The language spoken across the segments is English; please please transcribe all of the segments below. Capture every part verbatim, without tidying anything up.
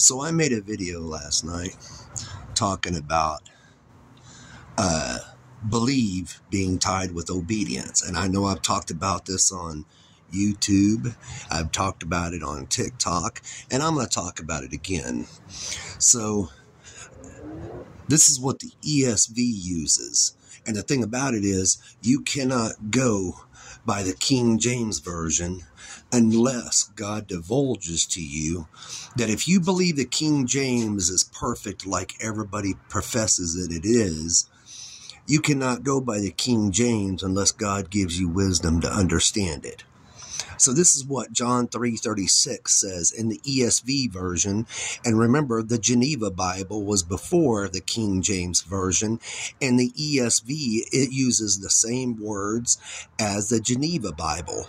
So I made a video last night talking about uh, believe being tied with obedience. And I know I've talked about this on YouTube. I've talked about it on TikTok, and I'm going to talk about it again. So this is what the E S V uses. And the thing about it is you cannot go by the King James Version unless God divulges to you that if you believe the King James is perfect like everybody professes that it is, you cannot go by the King James unless God gives you wisdom to understand it. So this is what John three thirty-six says in the E S V version. And remember, the Geneva Bible was before the King James Version. And the E S V, it uses the same words as the Geneva Bible.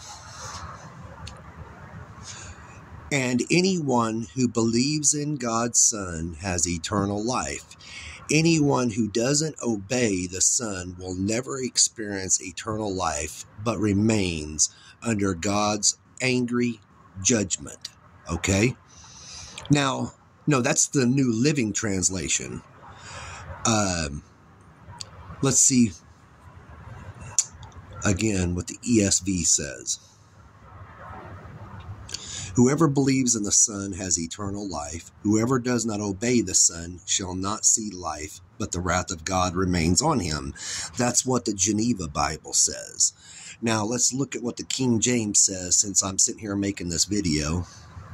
And anyone who believes in God's Son has eternal life. Anyone who doesn't obey the Son will never experience eternal life, but remains under God's angry judgment. Okay? Now, no, that's the New Living Translation. Um, let's see again what the E S V says. Whoever believes in the Son has eternal life. Whoever does not obey the Son shall not see life, but the wrath of God remains on him. That's what the Geneva Bible says. Now, let's look at what the King James says since I'm sitting here making this video.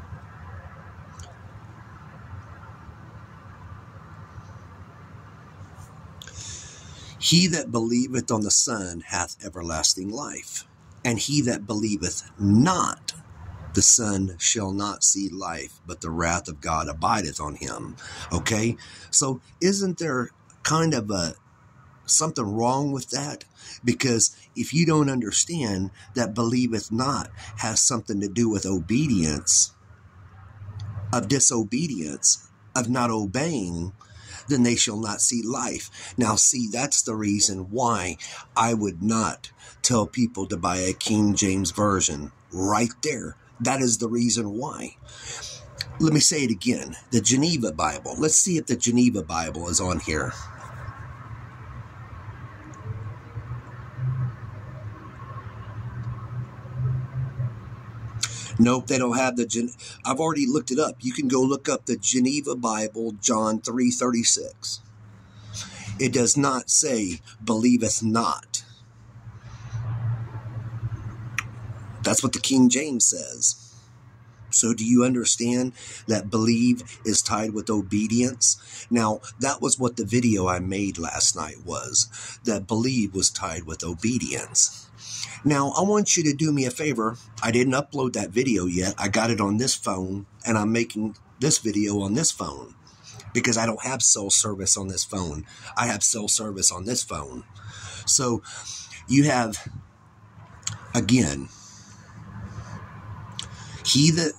He that believeth on the Son hath everlasting life, and he that believeth not the Son shall not see life, but the wrath of God abideth on him. Okay? So isn't there kind of a something wrong with that? Because if you don't understand that believeth not has something to do with obedience, of disobedience, of not obeying, then they shall not see life. Now, see, that's the reason why I would not tell people to buy a King James Version right there. That is the reason why. Let me say it again. The Geneva Bible. Let's see if the Geneva Bible is on here. Nope, they don't have the Gen. I've already looked it up. You can go look up the Geneva Bible, John three thirty-six. It does not say, believeth not. That's what the King James says. So do you understand that believe is tied with obedience? Now, that was what the video I made last night was, that believe was tied with obedience. Now, I want you to do me a favor. I didn't upload that video yet. I got it on this phone, and I'm making this video on this phone because I don't have cell service on this phone. I have cell service on this phone. So you have, again, he that,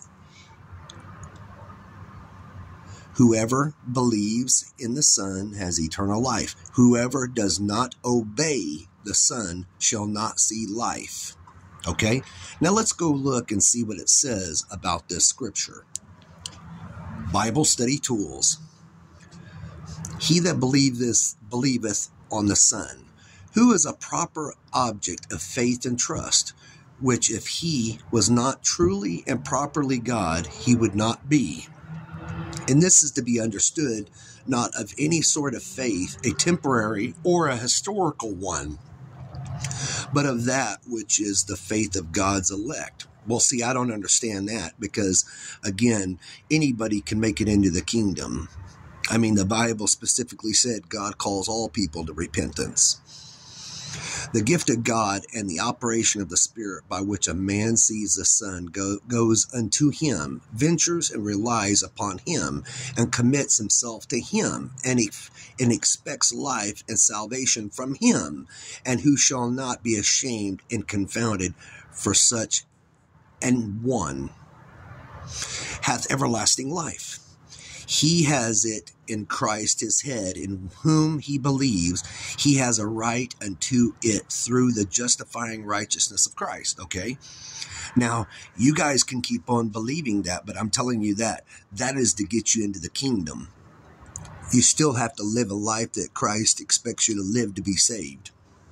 whoever believes in the Son has eternal life. Whoever does not obey the Son shall not see life. Okay? Now let's go look and see what it says about this scripture. Bible Study Tools. He that believeth, believeth on the Son, who is a proper object of faith and trust, which if he was not truly and properly God, he would not be. And this is to be understood not of any sort of faith, a temporary or a historical one, but of that which is the faith of God's elect. Well, see, I don't understand that because, again, anybody can make it into the kingdom. I mean, the Bible specifically said God calls all people to repentance. The gift of God and the operation of the Spirit by which a man sees the Son go, goes unto him, ventures and relies upon him, and commits himself to him, and, he, and expects life and salvation from him, and who shall not be ashamed and confounded for such an one, hath everlasting life. he has it in Christ his head, in whom he believes. He has a right unto it through the justifying righteousness of Christ. Okay? Now, you guys can keep on believing that, but I'm telling you that that is to get you into the kingdom. You still have to live a life that Christ expects you to live to be saved.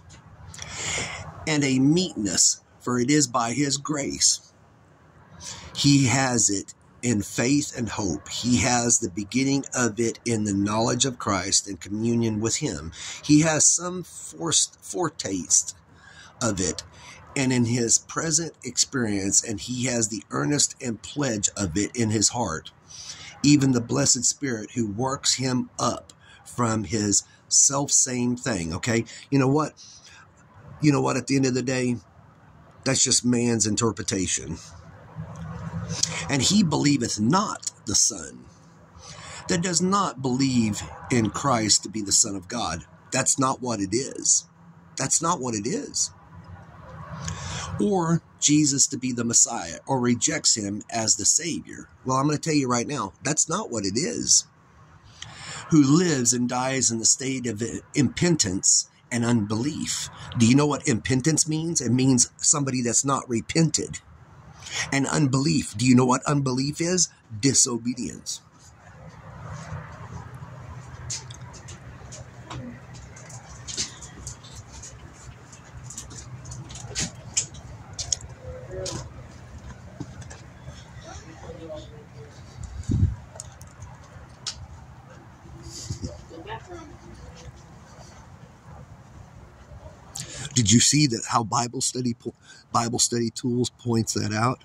And a meekness, for it is by his grace. He has it in faith and hope. He has the beginning of it in the knowledge of Christ and communion with him. He has some foretaste of it and in his present experience, and he has the earnest and pledge of it in his heart. Even the blessed Spirit who works him up from his self-same thing. Okay? You know what? You know what? At the end of the day, that's just man's interpretation. And he believeth not the Son, that does not believe in Christ to be the Son of God. That's not what it is. That's not what it is. Or Jesus to be the Messiah, or rejects him as the Savior. Well, I'm going to tell you right now, that's not what it is. Who lives and dies in the state of impotence and unbelief. Do you know what impotence means? It means somebody that's not repented. And unbelief, do you know what unbelief is? Disobedience. Did you see that how Bible study Bible study tools points that out?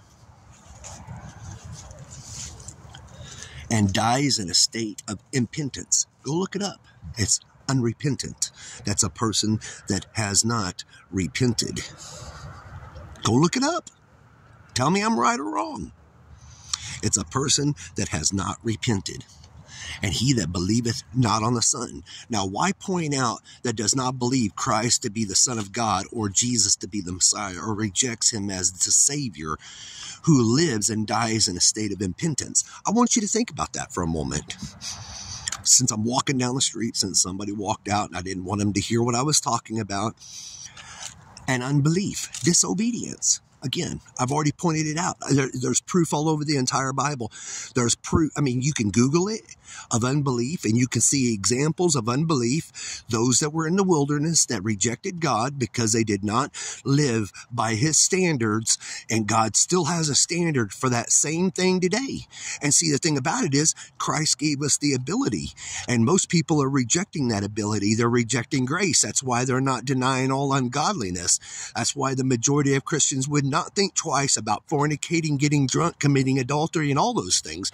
And dies in a state of impotence. Go look it up. It's unrepentant. That's a person that has not repented. Go look it up. Tell me I'm right or wrong. It's a person that has not repented. And he that believeth not on the Son. Now, why point out that does not believe Christ to be the Son of God, or Jesus to be the Messiah, or rejects him as the Savior, who lives and dies in a state of impotence? I want you to think about that for a moment. Since I'm walking down the street, since somebody walked out and I didn't want them to hear what I was talking about, and unbelief, disobedience. Again, I've already pointed it out. There, there's proof all over the entire Bible. There's proof. I mean, you can Google it, of unbelief, and you can see examples of unbelief. Those that were in the wilderness that rejected God because they did not live by his standards, and God still has a standard for that same thing today. And see, the thing about it is Christ gave us the ability, and most people are rejecting that ability. They're rejecting grace. That's why they're not denying all ungodliness. That's why the majority of Christians would not think twice about fornicating, getting drunk, committing adultery, and all those things.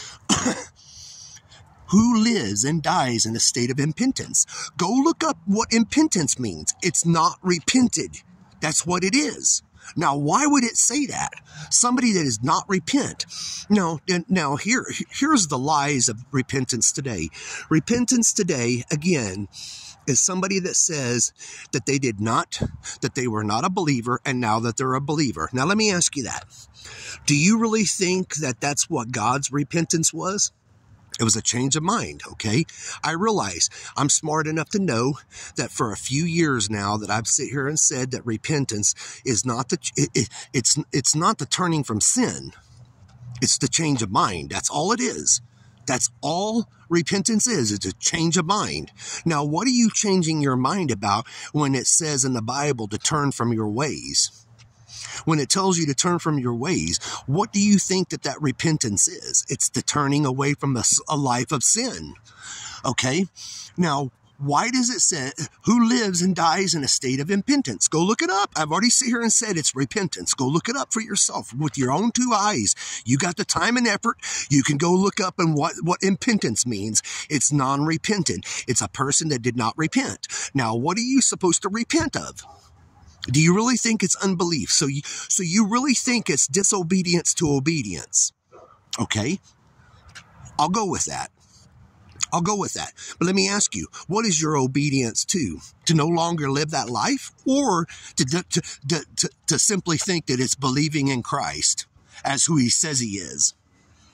Who lives and dies in a state of impotence? Go look up what impotence means. It's not repented. That's what it is. Now, why would it say that? Somebody that is not repent. No, now here, here's the lies of repentance today. Repentance today, again, is somebody that says that they did not, that they were not a believer, and now that they're a believer. Now, let me ask you that. Do you really think that that's what God's repentance was? It was a change of mind, okay? I realize I'm smart enough to know that for a few years now that I've sit here and said that repentance is not the, it, it, it's, it's not the turning from sin. It's the change of mind. That's all it is. That's all repentance is. It's a change of mind. Now, what are you changing your mind about when it says in the Bible to turn from your ways? When it tells you to turn from your ways, what do you think that that repentance is? It's the turning away from a, a life of sin. Okay? Now, why does it say, who lives and dies in a state of impotence? Go look it up. I've already sit here and said it's repentance. Go look it up for yourself with your own two eyes. You got the time and effort. You can go look up and what, what impotence means. It's non-repentant. It's a person that did not repent. Now, what are you supposed to repent of? Do you really think it's unbelief? So you, so you really think it's disobedience to obedience? Okay, I'll go with that. I'll go with that. But let me ask you, what is your obedience to? To no longer live that life, or to, to, to, to, to simply think that it's believing in Christ as who he says he is?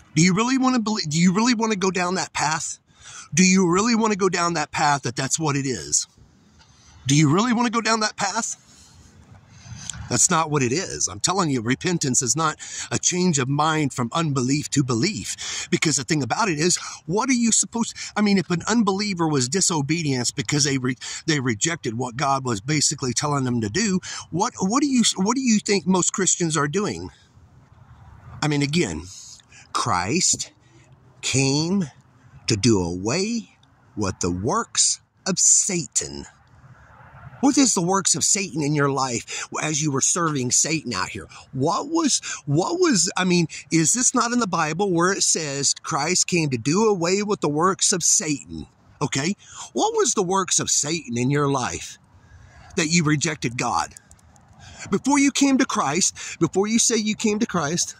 Do you really want to believe? Do you really want to go down that path? Do you really want to go down that path that that's what it is? Do you really want to go down that path? That's not what it is. I'm telling you, repentance is not a change of mind from unbelief to belief. Because the thing about it is, what are you supposed to, I mean, if an unbeliever was disobedience because they re, they rejected what God was basically telling them to do, what what do you what do you think most Christians are doing? I mean, again, Christ came to do away with the works of Satan. What is the works of Satan in your life as you were serving Satan out here? What was, what was, I mean, is this not in the Bible where it says Christ came to do away with the works of Satan? Okay. What was the works of Satan in your life that you rejected God? Before you came to Christ, before you say you came to Christ,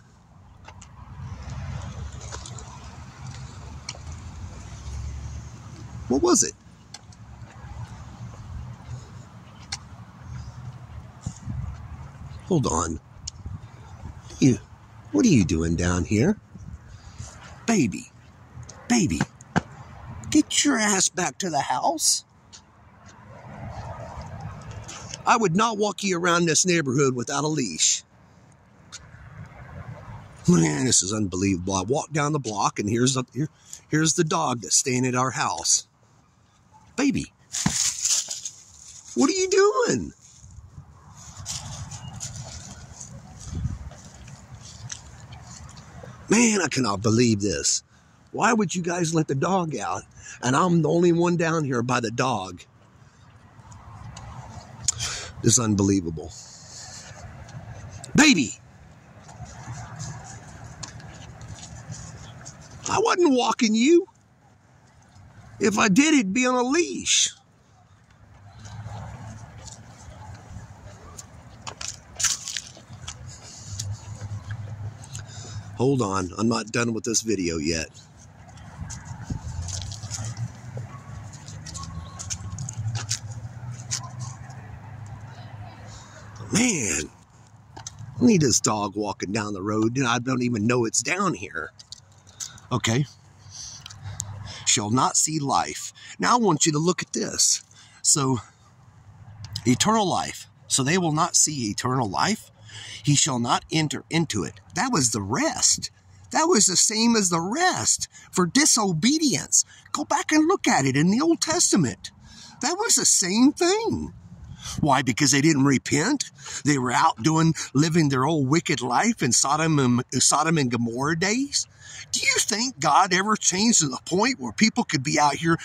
what was it? Hold on. You, what are you doing down here? Baby, baby, get your ass back to the house. I would not walk you around this neighborhood without a leash. Man, this is unbelievable. I walk down the block and here's the, here, here's the dog that's staying at our house. Baby, what are you doing? Man, I cannot believe this. Why would you guys let the dog out? And I'm the only one down here by the dog. This is unbelievable. Baby! I wasn't walking you. If I did, it'd be on a leash. Hold on, I'm not done with this video yet. Man, I need this dog walking down the road and I don't even know it's down here. Okay. Shall not see life. Now I want you to look at this. So, eternal life. So they will not see eternal life. He shall not enter into it. That was the rest. That was the same as the rest for disobedience. Go back and look at it in the Old Testament. That was the same thing. Why? Because they didn't repent. They were out doing, living their old wicked life in Sodom and, Sodom and Gomorrah days. Do you think God ever changed to the point where people could be out here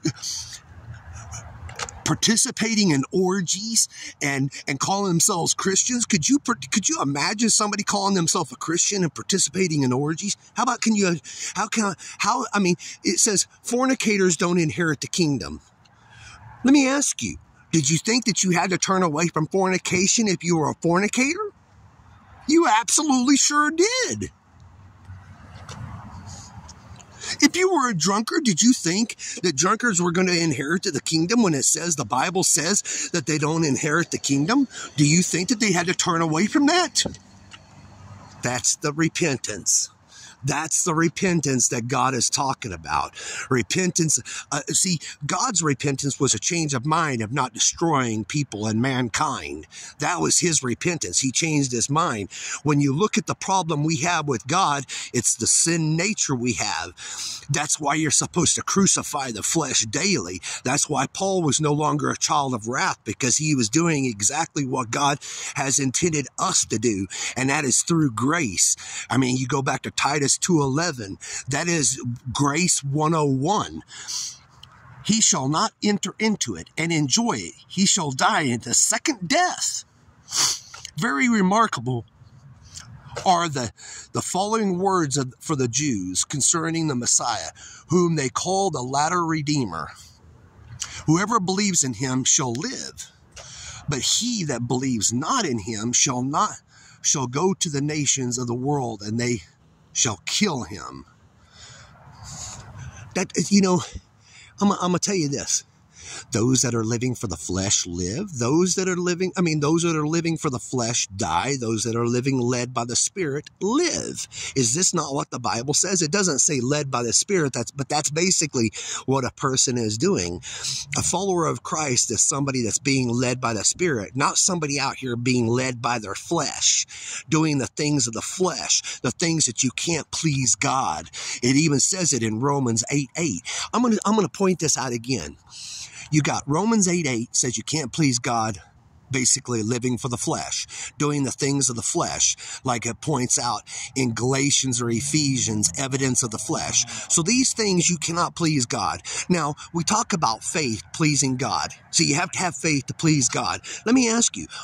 participating in orgies and and calling themselves Christians? Could you could you imagine somebody calling themselves a Christian and participating in orgies? How about can you how can how I mean it says fornicators don't inherit the kingdom. Let me ask you, did you think that you had to turn away from fornication if you were a fornicator? You absolutely sure did. If you were a drunkard, did you think that drunkards were going to inherit the kingdom when it says, the Bible says that they don't inherit the kingdom? Do you think that they had to turn away from that? That's the repentance. That's the repentance that God is talking about. Repentance, uh, see, God's repentance was a change of mind of not destroying people and mankind. That was his repentance. He changed his mind. When you look at the problem we have with God, it's the sin nature we have. That's why you're supposed to crucify the flesh daily. That's why Paul was no longer a child of wrath, because he was doing exactly what God has intended us to do, and that is through grace. I mean, you go back to Titus two eleven. That is grace one oh one. He shall not enter into it and enjoy it. He shall die in the second death. Very remarkable are the, the following words of, for the Jews concerning the Messiah, whom they call the latter Redeemer. Whoever believes in him shall live, but he that believes not in him shall not shall go to the nations of the world, and they shall kill him. That, you know, I'm, I'm going to tell you this. Those that are living for the flesh live. Those that are living, I mean, those that are living for the flesh die. Those that are living led by the Spirit live. Is this not what the Bible says? It doesn't say led by the Spirit, that's, but that's basically what a person is doing. A follower of Christ is somebody that's being led by the Spirit, not somebody out here being led by their flesh, doing the things of the flesh, the things that you can't please God. It even says it in Romans eight eight. I'm going to, I'm going to point this out again. You got Romans eight eight says you can't please God, basically living for the flesh, doing the things of the flesh, like it points out in Galatians or Ephesians, evidence of the flesh. So these things you cannot please God. Now, we talk about faith pleasing God. So you have to have faith to please God. Let me ask you,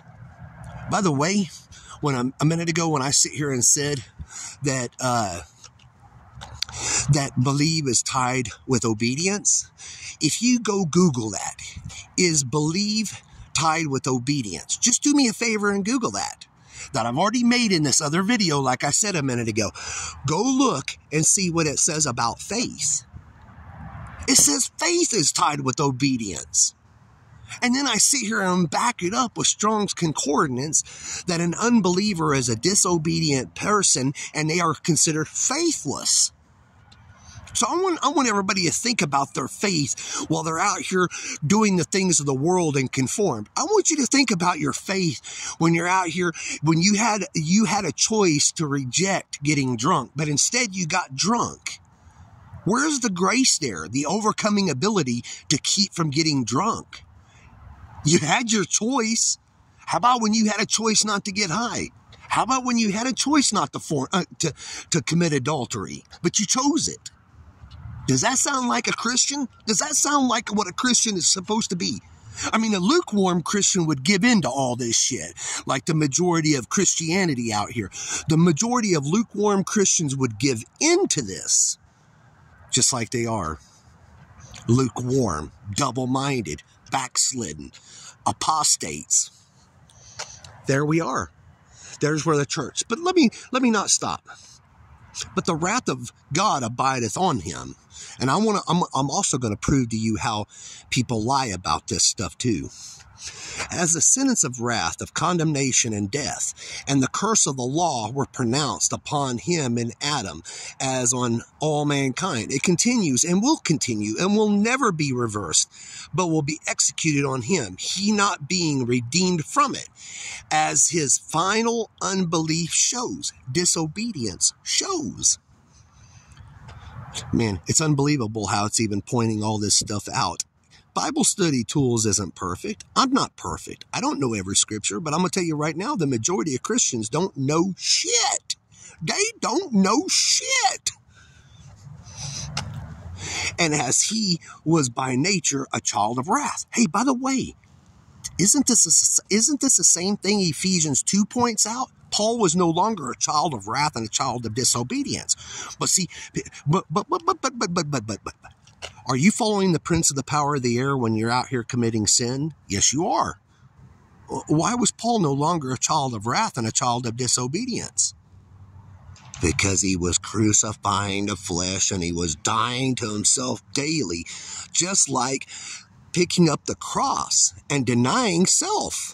by the way, when I'm, a minute ago when I sit here and said that uh, that believe is tied with obedience, if you go Google that, is believe tied with obedience? Just do me a favor and Google that. That I've already made in this other video, like I said a minute ago. Go look and see what it says about faith. It says faith is tied with obedience. And then I sit here and back it up with Strong's Concordance that an unbeliever is a disobedient person and they are considered faithless. So I want, I want everybody to think about their faith while they're out here doing the things of the world and conformed. I want you to think about your faith when you're out here, when you had, you had a choice to reject getting drunk, but instead you got drunk. Where's the grace there? The overcoming ability to keep from getting drunk? You had your choice. How about when you had a choice not to get high? How about when you had a choice not to, form, uh, to, to commit adultery, but you chose it? Does that sound like a Christian? Does that sound like what a Christian is supposed to be? I mean, a lukewarm Christian would give in to all this shit, like the majority of Christianity out here. The majority of lukewarm Christians would give in to this, just like they are lukewarm, double-minded, backslidden, apostates. There we are. There's where the church. But let me let me not stop. But the wrath of God abideth on him. And I want to, I'm, I'm also going to prove to you how people lie about this stuff too. As the sentence of wrath, of condemnation and death, and the curse of the law were pronounced upon him in Adam, as on all mankind. It continues and will continue and will never be reversed, but will be executed on him, he not being redeemed from it, as his final unbelief shows, disobedience shows. Man, it's unbelievable how it's even pointing all this stuff out. Bible Study Tools isn't perfect. I'm not perfect. I don't know every scripture, but I'm going to tell you right now, the majority of Christians don't know shit. They don't know shit. And as he was by nature a child of wrath. Hey, by the way, isn't this a, isn't this the same thing Ephesians two points out? Paul was no longer a child of wrath and a child of disobedience. But see, but but but but but but but but but but. Are you following the prince of the power of the air when you're out here committing sin? Yes, you are. Why was Paul no longer a child of wrath and a child of disobedience? Because he was crucifying the flesh and he was dying to himself daily, just like picking up the cross and denying self.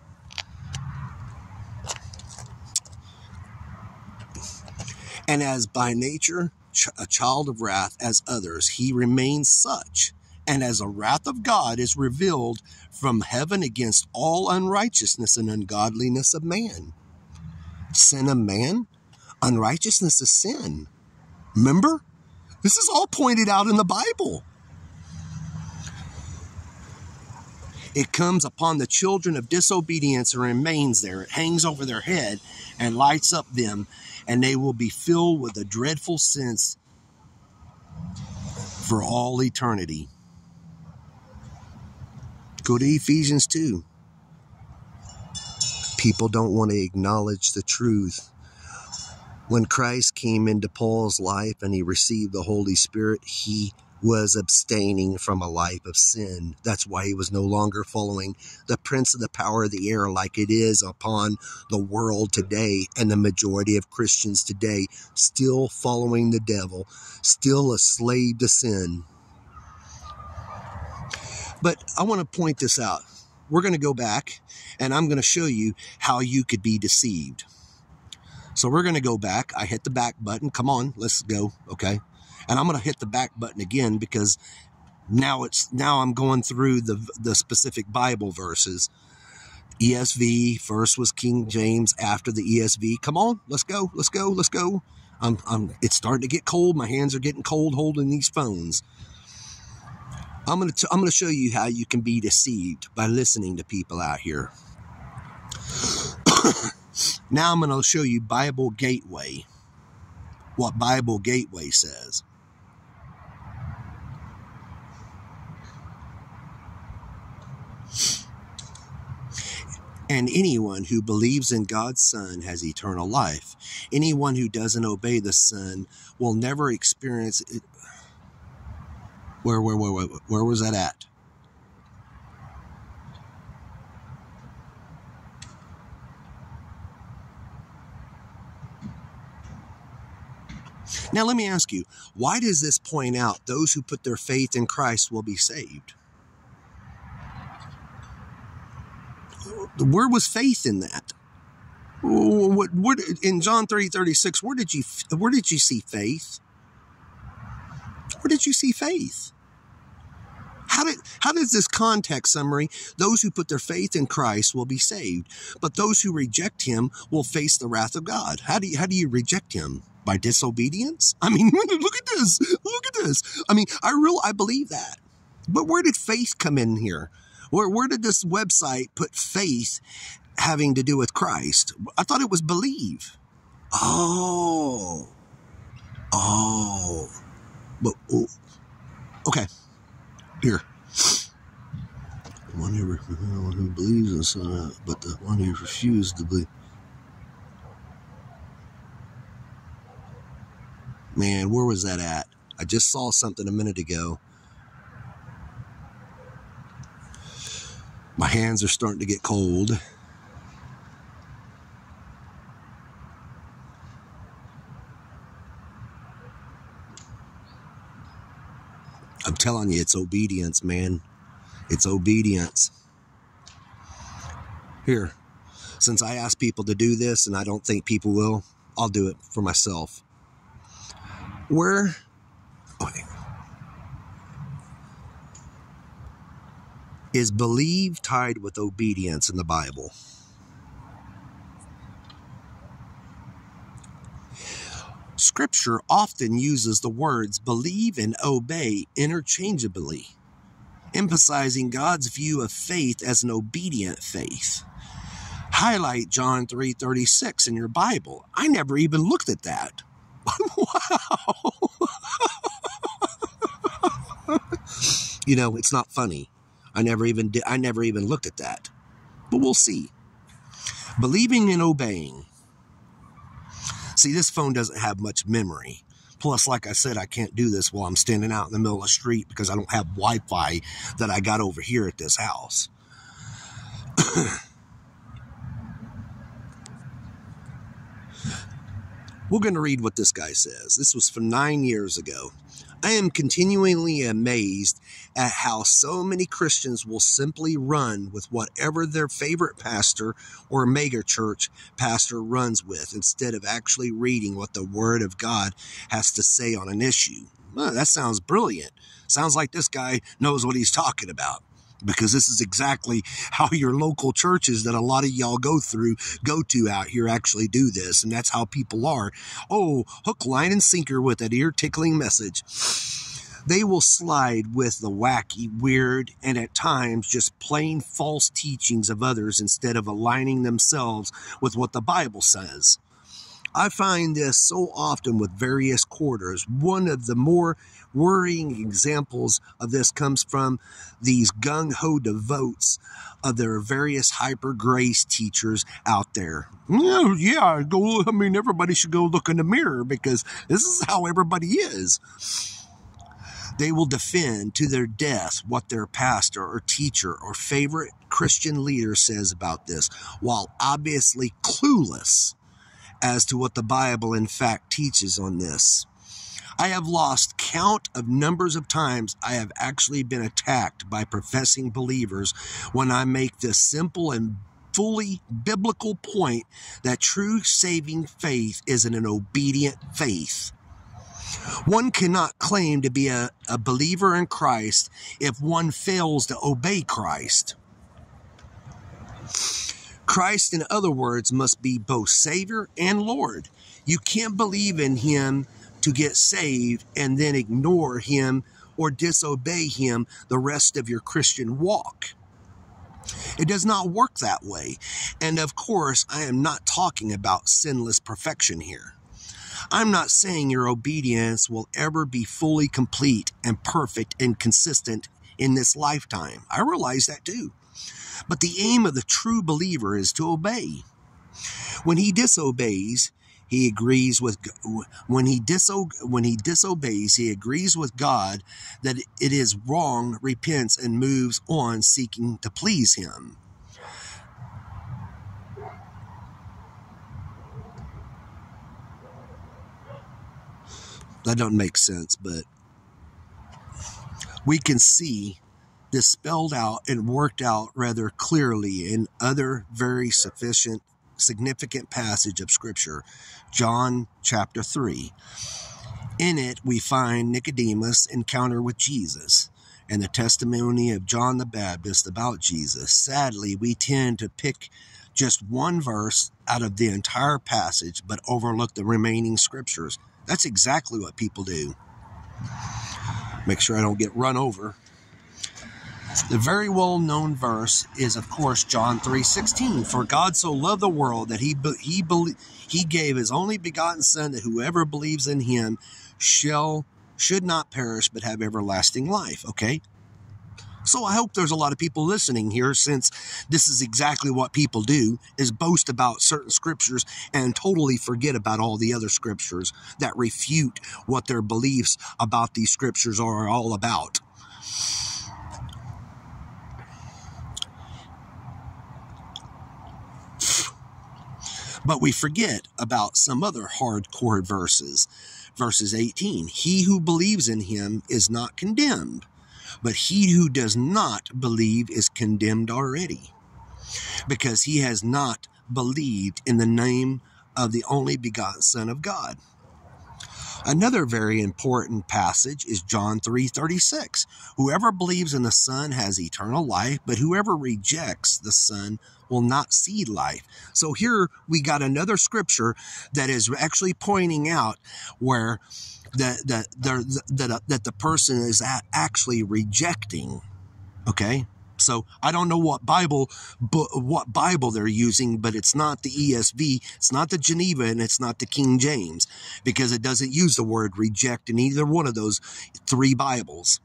And as by nature a child of wrath as others, he remains such. And as the wrath of God is revealed from heaven against all unrighteousness and ungodliness of man. Sin of man, unrighteousness is sin. Remember? This is all pointed out in the Bible. It comes upon the children of disobedience and remains there. It hangs over their head and lights up them, and they will be filled with a dreadful sense for all eternity. Go to Ephesians two. People don't want to acknowledge the truth. When Christ came into Paul's life and he received the Holy Spirit, he was abstaining from a life of sin. That's why he was no longer following the prince of the power of the air like it is upon the world today, and the majority of Christians today still following the devil, still a slave to sin. But I want to point this out. We're going to go back, and I'm going to show you how you could be deceived. So we're going to go back. I hit the back button. Come on, let's go. Okay. And I'm going to hit the back button again because now it's now I'm going through the the specific Bible verses. E S V first was King James, after the E S V. Come on, let's go, let's go, let's go. I'm, I'm, it's starting to get cold. My hands are getting cold holding these phones. I'm gonna t- I'm gonna show you how you can be deceived by listening to people out here. Now I'm gonna show you Bible Gateway. What Bible Gateway says. And anyone who believes in God's Son has eternal life. Anyone who doesn't obey the Son will never experience it. Where, where, where, where, where was that at? Now, let me ask you, why does this point out those who put their faith in Christ will be saved? Where was faith in that? What, what, in John thirty, thirty-six, where did you, where did you see faith? Where did you see faith? How did, how does this context summary, those who put their faith in Christ will be saved, but those who reject him will face the wrath of God? How do you, how do you reject him? By disobedience? I mean, look at this. Look at this. I mean, I real, I believe that. But where did faith come in here? Where, where did this website put faith having to do with Christ? I thought it was believe. Oh. Oh. But, oh. Okay. Here. The one who, the one who believes in the Son, but the one who refused to believe. Man, where was that at? I just saw something a minute ago. My hands are starting to get cold. I'm telling you, it's obedience, man. It's obedience. Here, since I ask people to do this, and I don't think people will, I'll do it for myself. Where, okay, is believe tied with obedience in the Bible? Scripture often uses the words believe and obey interchangeably, emphasizing God's view of faith as an obedient faith. Highlight John three thirty-six in your Bible. I never even looked at that. Wow. You know, it's not funny. I never even did, I never even looked at that. But we'll see. Believing and obeying. See, this phone doesn't have much memory. Plus, like I said, I can't do this while I'm standing out in the middle of the street because I don't have Wi-Fi that I got over here at this house. We're going to read what this guy says. This was from nine years ago. I am continually amazed at how so many Christians will simply run with whatever their favorite pastor or mega church pastor runs with instead of actually reading what the Word of God has to say on an issue. Well, that sounds brilliant. Sounds like this guy knows what he's talking about. Because this is exactly how your local churches that a lot of y'all go through, go to out here actually do this. And that's how people are. Oh, hook, line, and sinker with an ear-tickling message. They will slide with the wacky, weird, and at times just plain false teachings of others instead of aligning themselves with what the Bible says. I find this so often with various quarters. One of the more worrying examples of this comes from these gung-ho devotes of their various hyper-grace teachers out there. Yeah, yeah, go, I mean, everybody should go look in the mirror because this is how everybody is. They will defend to their death what their pastor or teacher or favorite Christian leader says about this, while obviously clueless as to what the Bible in fact teaches on this. I have lost count of numbers of times I have actually been attacked by professing believers when I make this simple and fully biblical point that true saving faith is an obedient faith. One cannot claim to be a, a believer in Christ if one fails to obey Christ. Christ, in other words, must be both Savior and Lord. You can't believe in Him to get saved and then ignore Him or disobey Him the rest of your Christian walk. It does not work that way. And of course, I am not talking about sinless perfection here. I'm not saying your obedience will ever be fully complete and perfect and consistent in this lifetime. I realize that too. But the aim of the true believer is to obey. When he disobeys, he agrees with when he diso when he disobeys, he agrees with God that it is wrong, repents, and moves on seeking to please Him. That doesn't make sense, but we can see this spelled out and worked out rather clearly in other very sufficient, significant passage of Scripture, John chapter three. In it, we find Nicodemus' encounter with Jesus and the testimony of John the Baptist about Jesus. Sadly, we tend to pick just one verse out of the entire passage, but overlook the remaining scriptures. That's exactly what people do. Make sure I don't get run over. The very well-known verse is, of course, John three sixteen. For God so loved the world that he he he gave his only begotten Son, that whoever believes in Him shall should not perish but have everlasting life. Okay. So I hope there's a lot of people listening here, since this is exactly what people do, is boast about certain scriptures and totally forget about all the other scriptures that refute what their beliefs about these scriptures are all about. But we forget about some other hardcore verses. Verses eighteen, he who believes in Him is not condemned, but he who does not believe is condemned already, because he has not believed in the name of the only begotten Son of God. Another very important passage is John three thirty-six. Whoever believes in the Son has eternal life, but whoever rejects the Son will not see life. So here we got another scripture that is actually pointing out where the, the, the, the, that the person is actually rejecting. Okay? So I don't know what Bible what Bible they're using, but it's not the E S V, it's not the Geneva, and it's not the King James, because it doesn't use the word reject in either one of those three Bibles.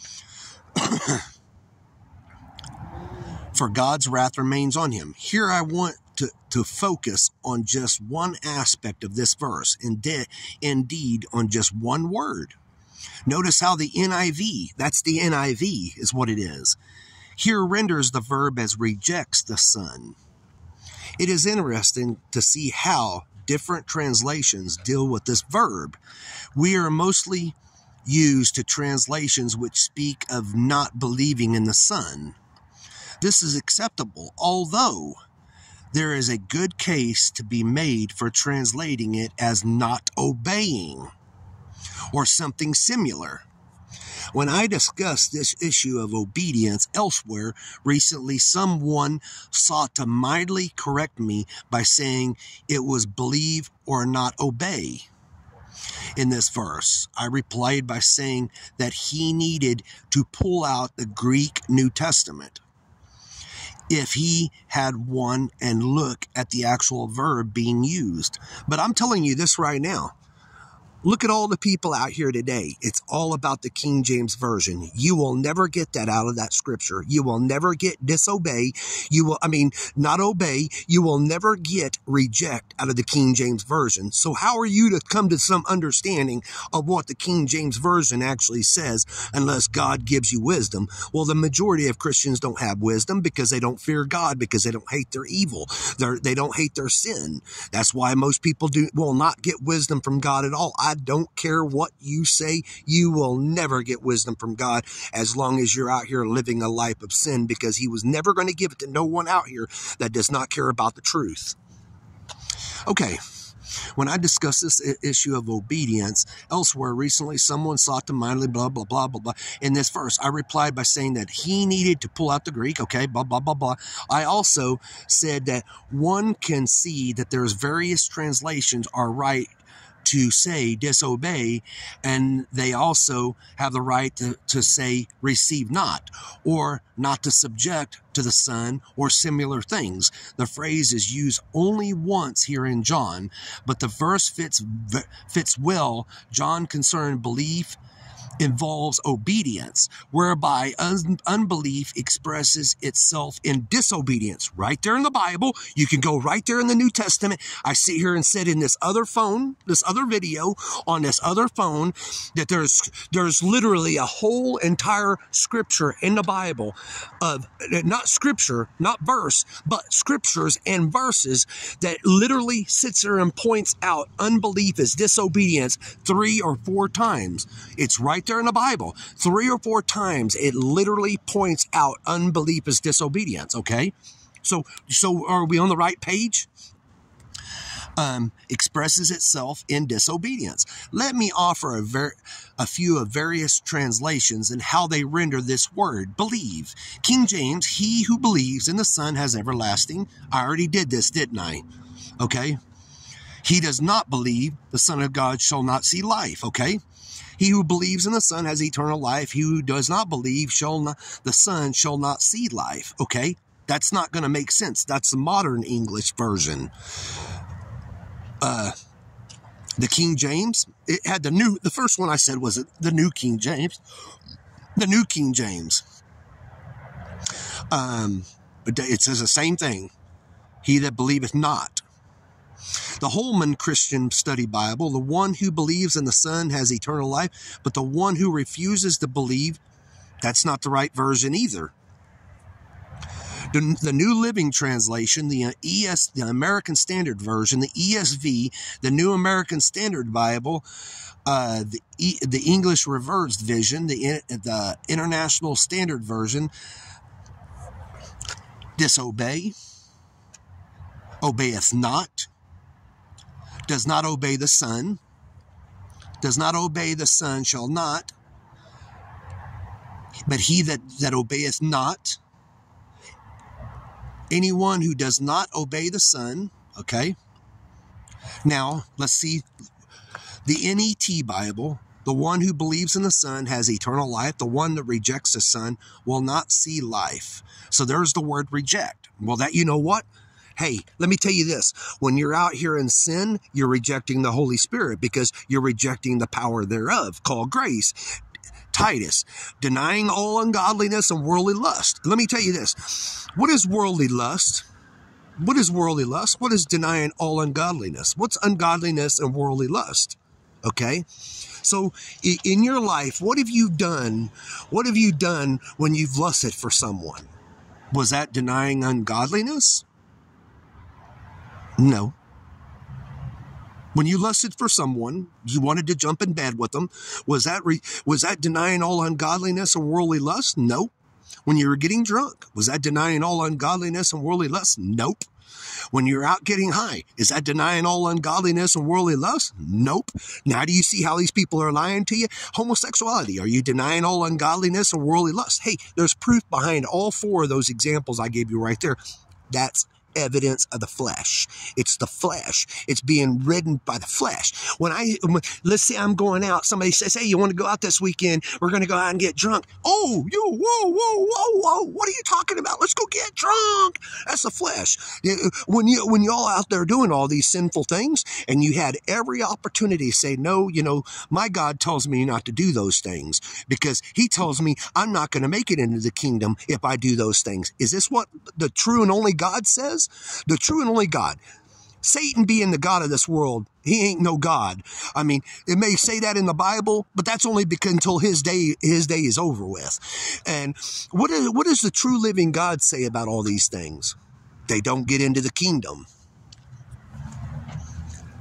For God's wrath remains on him. Here I want to, to focus on just one aspect of this verse, indeed, indeed on just one word. Notice how the N I V, that's the N I V, is what it is. Here renders the verb as rejects the Son. It is interesting to see how different translations deal with this verb. We are mostly used to translations which speak of not believing in the Son. This is acceptable, although there is a good case to be made for translating it as not obeying or something similar. When I discussed this issue of obedience elsewhere recently, someone sought to mildly correct me by saying it was believe or not obey. In this verse, I replied by saying that he needed to pull out the Greek New Testament if he had one and look at the actual verb being used. But I'm telling you this right now. Look at all the people out here today. It's all about the King James Version. You will never get that out of that scripture. You will never get disobey. You will, I mean, not obey. You will never get reject out of the King James Version. So how are you to come to some understanding of what the King James Version actually says unless God gives you wisdom? Well, the majority of Christians don't have wisdom because they don't fear God, because they don't hate their evil. They're, they don't hate their sin. That's why most people do will not get wisdom from God at all. I God don't care what you say. You will never get wisdom from God as long as you're out here living a life of sin, because he was never going to give it to no one out here that does not care about the truth. Okay. When I discussed this issue of obedience elsewhere recently, someone sought to mightily blah, blah, blah, blah, blah. In this verse, I replied by saying that he needed to pull out the Greek, okay, blah, blah, blah, blah. I also said that one can see that there's various translations are right to say disobey, and they also have the right to, to say receive not, or not to subject to the Son, or similar things. The phrase is used only once here in John, but the verse fits fits well. John concerned belief involves obedience, whereby un- unbelief expresses itself in disobedience. Right there in the Bible, you can go right there in the New Testament. I sit here and said in this other phone, this other video on this other phone, that there's there's literally a whole entire scripture in the Bible of, not scripture, not verse, but scriptures and verses that literally sits there and points out unbelief is disobedience three or four times. It's right there in the Bible. Three or four times it literally points out unbelief is disobedience, okay? So so are we on the right page? Um, expresses itself in disobedience. Let me offer a, ver- a few of various translations and how they render this word, believe. King James, he who believes in the Son has everlasting. I already did this, didn't I? Okay? He does not believe the Son of God shall not see life, okay? He who believes in the Son has eternal life. He who does not believe shall not, the Son shall not see life. Okay, that's not going to make sense. That's the modern English version. Uh, the King James, it had the new. The first one I said was the New King James. The New King James. Um, it says the same thing. He that believeth not. The Holman Christian Study Bible, the one who believes in the Son has eternal life, but the one who refuses to believe, that's not the right version either. The, the New Living Translation, the E S, the American Standard Version, the E S V, the New American Standard Bible, uh, the e, the English Reversed Vision, the the International Standard Version, disobey, obeyeth not, does not obey the Son, does not obey the Son shall not, but he that, that obeyeth not, anyone who does not obey the Son, okay? Now, let's see the N E T Bible. The one who believes in the Son has eternal life. The one that rejects the Son will not see life. So there's the word reject. Well, that, you know what? Hey, let me tell you this. When you're out here in sin, you're rejecting the Holy Spirit because you're rejecting the power thereof, called grace. Titus, denying all ungodliness and worldly lust. Let me tell you this. What is worldly lust? What is worldly lust? What is denying all ungodliness? What's ungodliness and worldly lust? Okay? So in your life, what have you done? What have you done when you've lusted for someone? Was that denying ungodliness? No. When you lusted for someone, you wanted to jump in bed with them, was that re- was that denying all ungodliness and worldly lust? Nope. When you were getting drunk, was that denying all ungodliness and worldly lust? Nope. When you're out getting high, is that denying all ungodliness and worldly lust? Nope. Now do you see how these people are lying to you? Homosexuality, are you denying all ungodliness and worldly lust? Hey, there's proof behind all four of those examples I gave you right there. That's evidence of the flesh. It's the flesh. It's being ridden by the flesh. When I, when, let's say I'm going out, somebody says, hey, you want to go out this weekend? We're going to go out and get drunk. Oh, you, whoa, whoa, whoa, whoa. What are you talking about? Let's go get drunk. That's the flesh. When you, when y'all out there doing all these sinful things and you had every opportunity to say, no, you know, my God tells me not to do those things because he tells me I'm not going to make it into the kingdom if I do those things. Is this what the true and only God says? The true and only God. Satan being the God of this world, he ain't no God. I mean, it may say that in the Bible, but that's only because until his day, his day is over with. And what is, what does the true living God say about all these things? They don't get into the kingdom.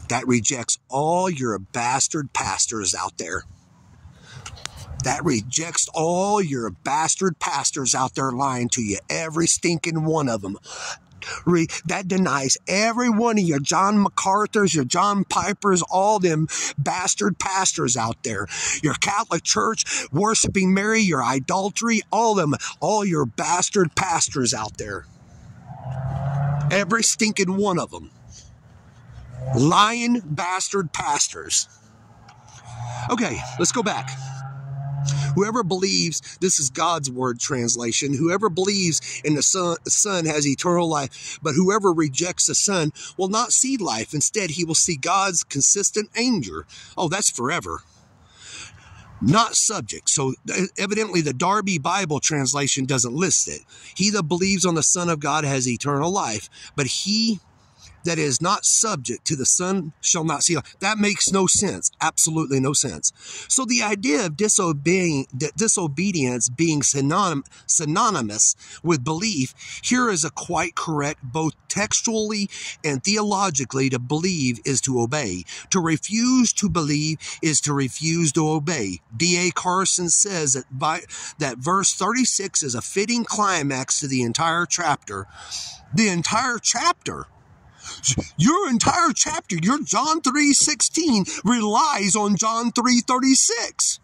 That rejects all your bastard pastors out there. That rejects all your bastard pastors out there lying to you. Every stinking one of them. Re- that denies every one of your John MacArthur's, your John Pipers, all them bastard pastors out there. Your Catholic Church worshiping Mary, your idolatry, all them, all your bastard pastors out there. Every stinking one of them. Lying bastard pastors. Okay, let's go back. Whoever believes, this is God's word translation, whoever believes in the son, the Son has eternal life, but whoever rejects the Son will not see life. Instead, he will see God's consistent anger. Oh, that's forever. Not subject. So evidently the Darby Bible translation doesn't list it. He that believes on the Son of God has eternal life, but he that is not subject to the Son shall not see life. That makes no sense. Absolutely no sense. So the idea of disobeying, disobedience being synonym, synonymous with belief here is a quite correct, both textually and theologically. To believe is to obey. To refuse to believe is to refuse to obey. D A Carson says that, by, that verse thirty-six is a fitting climax to the entire chapter. The entire chapter. Your entire chapter, your John three sixteen, relies on John three thirty-six.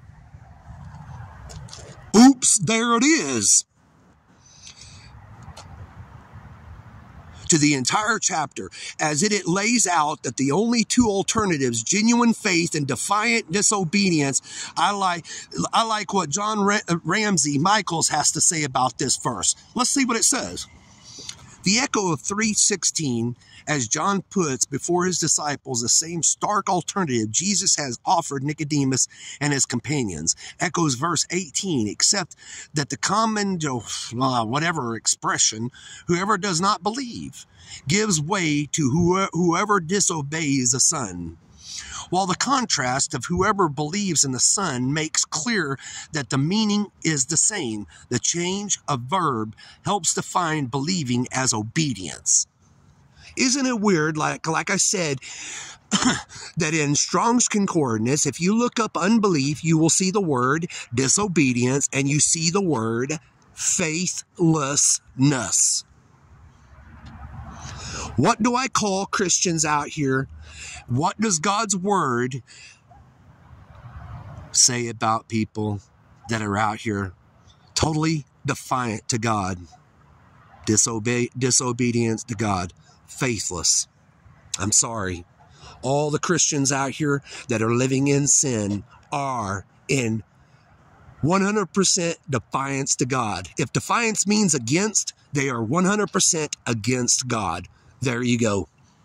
Oops, there it is. To the entire chapter, as it, it lays out that the only two alternatives, genuine faith and defiant disobedience. I like, I like what John Ramsey Michaels has to say about this verse. Let's see what it says. The echo of three sixteen, as John puts before his disciples the same stark alternative Jesus has offered Nicodemus and his companions, echoes verse eighteen, except that the common, uh, whatever expression, whoever does not believe, gives way to whoever disobeys the Son. While the contrast of whoever believes in the Son makes clear that the meaning is the same, the change of verb helps define believing as obedience. Isn't it weird, like, like I said, that in Strong's Concordance, if you look up unbelief, you will see the word disobedience and you see the word faithlessness. What do I call Christians out here? What does God's word say about people that are out here totally defiant to God, disobey, disobedience to God, faithless? I'm sorry. All the Christians out here that are living in sin are in one hundred percent defiance to God. If defiance means against, they are one hundred percent against God. There you go.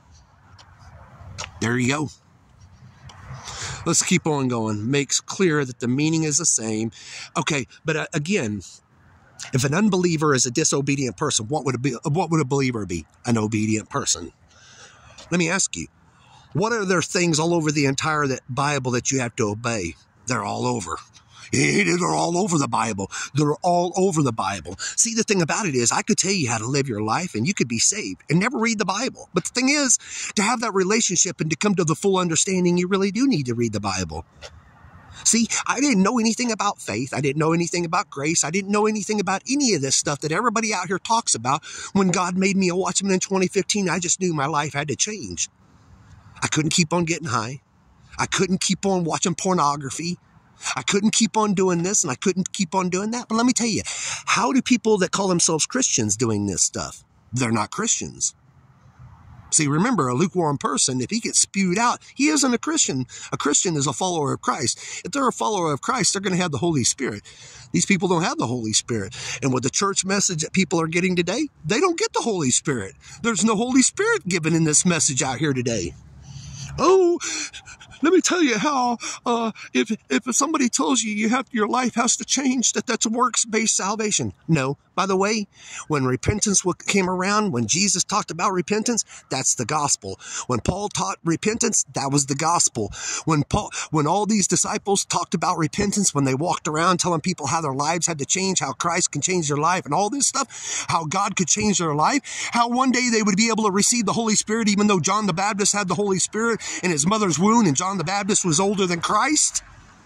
There you go. Let's keep on going. Makes clear that the meaning is the same. Okay, but uh, again, if an unbeliever is a disobedient person, what would, it be, what would a believer be? An obedient person. Let me ask you, what are there things all over the entire Bible that you have to obey? They're all over. They're all over the Bible. They're all over the Bible. See, the thing about it is, I could tell you how to live your life and you could be saved and never read the Bible. But the thing is, to have that relationship and to come to the full understanding, you really do need to read the Bible. See, I didn't know anything about faith. I didn't know anything about grace. I didn't know anything about any of this stuff that everybody out here talks about. When God made me a watchman in twenty fifteen, I just knew my life had to change. I couldn't keep on getting high. I couldn't keep on watching pornography. I couldn't keep on doing this and I couldn't keep on doing that. But let me tell you, how do people that call themselves Christians doing this stuff? They're not Christians. See, remember, a lukewarm person, if he gets spewed out, he isn't a Christian. A Christian is a follower of Christ. If they're a follower of Christ, they're going to have the Holy Spirit. These people don't have the Holy Spirit. And with the church message that people are getting today, they don't get the Holy Spirit. There's no Holy Spirit given in this message out here today. Oh, let me tell you how, uh, if, if somebody tells you you have, your life has to change, that that's a works-based salvation. No, by the way, when repentance came around, when Jesus talked about repentance, that's the gospel. When Paul taught repentance, that was the gospel. When Paul, when all these disciples talked about repentance, when they walked around telling people how their lives had to change, how Christ can change their life and all this stuff, how God could change their life, how one day they would be able to receive the Holy Spirit, even though John the Baptist had the Holy Spirit in his mother's womb and John the Baptist was older than Christ.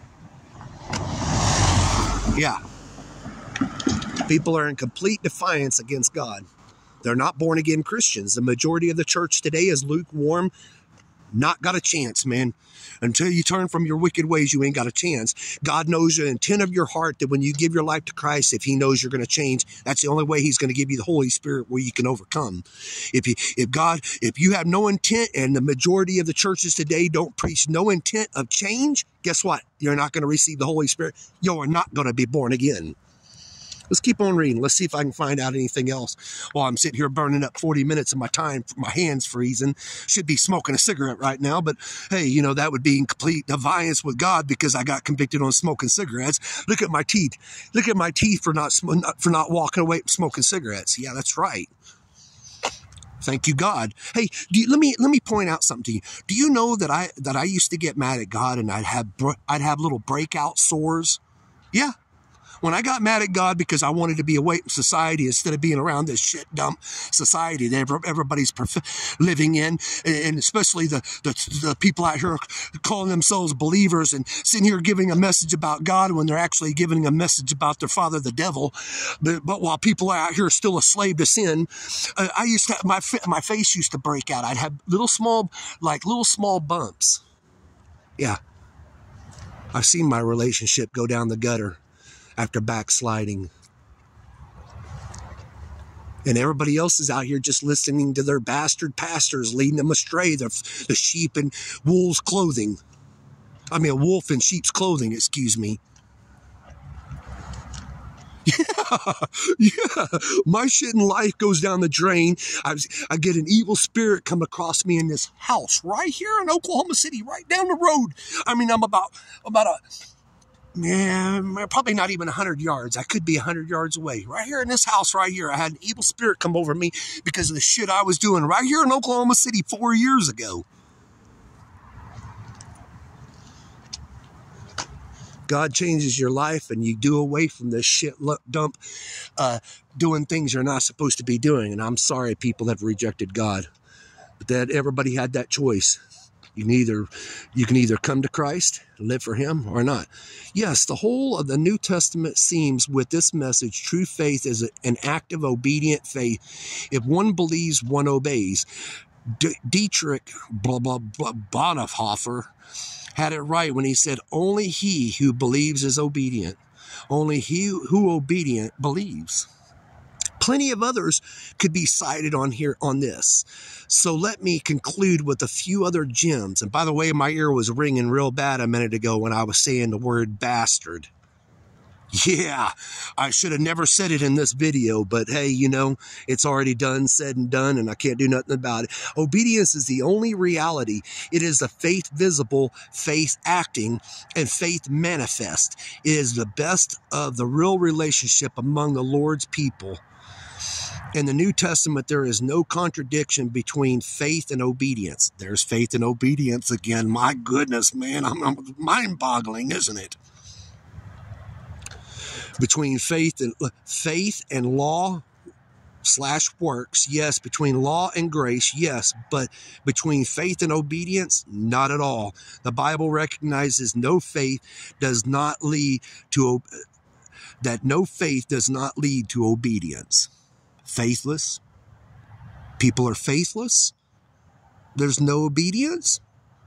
Yeah. People are in complete defiance against God. They're not born-again Christians. The majority of the church today is lukewarm. Not got a chance, man. Until you turn from your wicked ways, you ain't got a chance. God knows the intent of your heart, that when you give your life to Christ, if he knows you're going to change, that's the only way he's going to give you the Holy Spirit where you can overcome. If you, if God, if you have no intent, and the majority of the churches today don't preach no intent of change, guess what? You're not going to receive the Holy Spirit. You're not going to be born again. Let's keep on reading. Let's see if I can find out anything else while I'm sitting here burning up forty minutes of my time. My hands freezing. Should be smoking a cigarette right now, but hey, you know, that would be in complete defiance with God because I got convicted on smoking cigarettes. Look at my teeth. Look at my teeth for not, for not walking away from smoking cigarettes. Yeah, that's right. Thank you, God. Hey, do you, let me let me point out something to you. Do you know that I that I used to get mad at God and I'd have I'd have little breakout sores? Yeah. When I got mad at God because I wanted to be away from society instead of being around this shit dump society that everybody's living in, and especially the, the, the people out here calling themselves believers and sitting here giving a message about God when they're actually giving a message about their father, the devil. But, but while people are out here still a slave to sin, uh, I used to, my, my face used to break out. I'd have little small, like little small bumps. Yeah. I've seen my relationship go down the gutter after backsliding. And everybody else is out here just listening to their bastard pastors, leading them astray, the, the sheep in wolves' clothing. I mean, a wolf in sheep's clothing, excuse me. Yeah, yeah. My shit in life goes down the drain. I, I get an evil spirit come across me in this house right here in Oklahoma City, right down the road. I mean, I'm about, about a... Man, probably not even one hundred yards. I could be one hundred yards away. Right here in this house right here, I had an evil spirit come over me because of the shit I was doing right here in Oklahoma City four years ago. God changes your life and you do away from this shit dump, uh, doing things you're not supposed to be doing. And I'm sorry people have rejected God, but that everybody had that choice. You can either, you can either come to Christ, live for him, or not. Yes, the whole of the New Testament seems with this message, true faith is an active, obedient faith. If one believes, one obeys. D Dietrich blah, blah, blah, Bonhoeffer had it right when he said, only he who believes is obedient. Only he who obedient believes. Plenty of others could be cited on here on this. So let me conclude with a few other gems. And by the way, my ear was ringing real bad a minute ago when I was saying the word bastard. Yeah, I should have never said it in this video, but hey, you know, it's already done, said and done, and I can't do nothing about it. Obedience is the only reality. It is the faith visible, faith acting, and faith manifest. It is the best of the real relationship among the Lord's people. In the New Testament, there is no contradiction between faith and obedience. There's faith and obedience again. My goodness, man, I'm, I'm mind-boggling, isn't it? Between faith and faith and law slash works, yes. Between law and grace, yes. But between faith and obedience, not at all. The Bible recognizes no faith does not lead to that. No faith does not lead to obedience. Faithless. People are faithless. There's no obedience.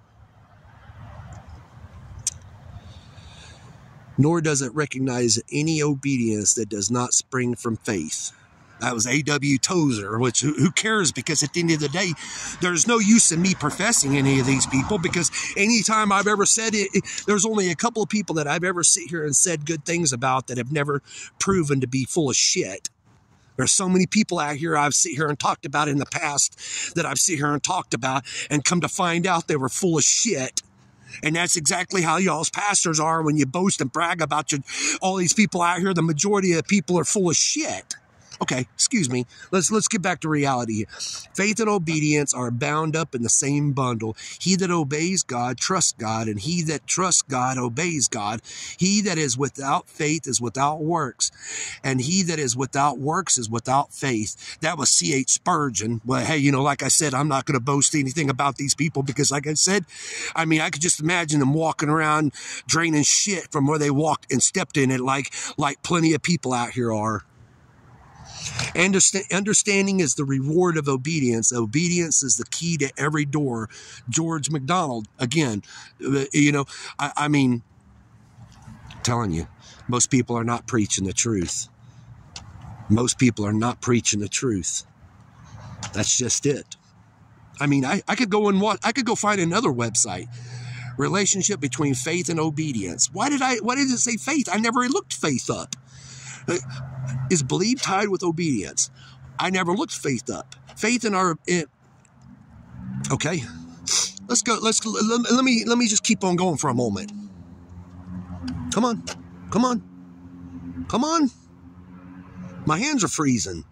Nor does it recognize any obedience that does not spring from faith. That was A W Tozer, which who cares? Because at the end of the day, there's no use in me professing any of these people, because anytime I've ever said it, it, there's only a couple of people that I've ever sit here and said good things about that have never proven to be full of shit. There's so many people out here I've sit here and talked about in the past that I've sit here and talked about and come to find out they were full of shit. And that's exactly how y'all's pastors are when you boast and brag about your, all these people out here. The majority of the people are full of shit. Okay, excuse me. Let's let's get back to reality here. Faith and obedience are bound up in the same bundle. He that obeys God trusts God, and he that trusts God obeys God. He that is without faith is without works, and he that is without works is without faith. That was C H Spurgeon. Well, hey, you know, like I said, I'm not going to boast anything about these people because, like I said, I mean, I could just imagine them walking around draining shit from where they walked and stepped in it, like like plenty of people out here are. Understanding is the reward of obedience. Obedience is the key to every door. George MacDonald, again, you know, I, I mean, I'm telling you, most people are not preaching the truth. Most people are not preaching the truth. That's just it. I mean, I, I could go and watch, I could go find another website. Relationship between faith and obedience. Why did I, why did it say faith? I never looked faith up. Is belief tied with obedience? I never looked faith up. Faith in our, in, okay, let's go. Let's let, let me let me just keep on going for a moment. Come on, come on, come on. My hands are freezing.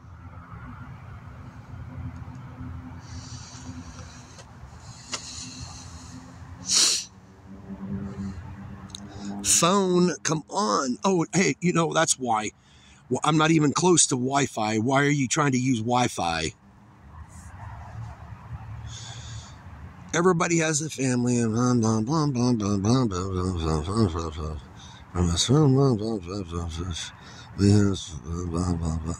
Phone, come on. Oh, hey, you know, that's why. Well, I'm not even close to Wi-Fi. Why are you trying to use Wi-Fi? Everybody has a family. And blah, blah, blah, blah, blah, blah, blah, blah, blah.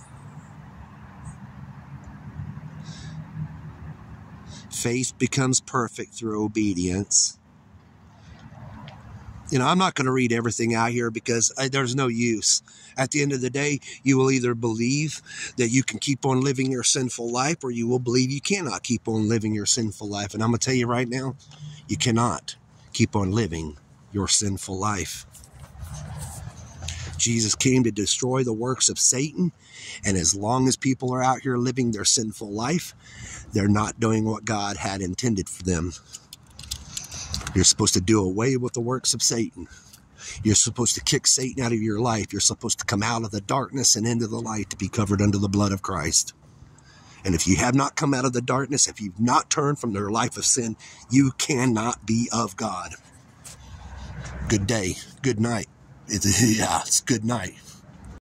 Faith becomes perfect through obedience. You know, I'm not going to read everything out here because I, there's no use. At the end of the day, you will either believe that you can keep on living your sinful life, or you will believe you cannot keep on living your sinful life. And I'm going to tell you right now, you cannot keep on living your sinful life. Jesus came to destroy the works of Satan. And as long as people are out here living their sinful life, they're not doing what God had intended for them. You're supposed to do away with the works of Satan. You're supposed to kick Satan out of your life. You're supposed to come out of the darkness and into the light to be covered under the blood of Christ. And if you have not come out of the darkness, if you've not turned from their life of sin, you cannot be of God. Good day. Good night. It's, yeah, it's good night.